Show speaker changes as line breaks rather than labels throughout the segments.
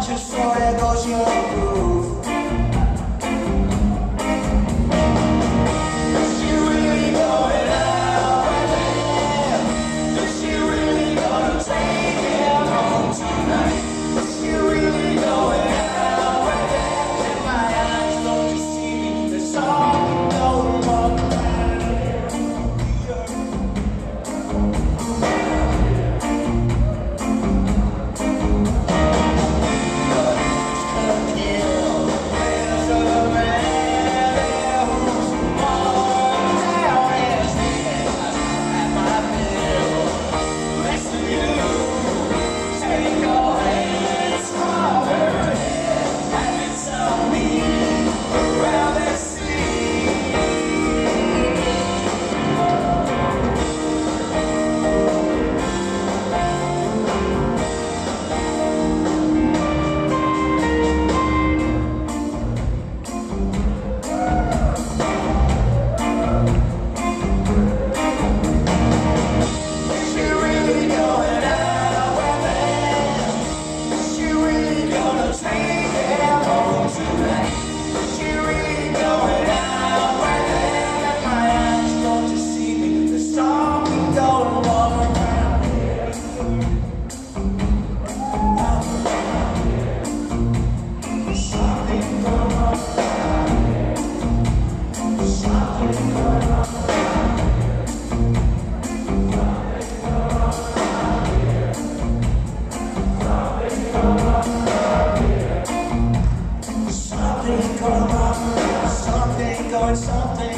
watch it, so there goes your groove. Is she really going out with him? Is she really gonna take him home tonight? Is she really going out with him? And my eyes don't deceive me, the song goes on.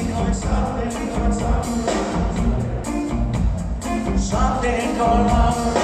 Something going on.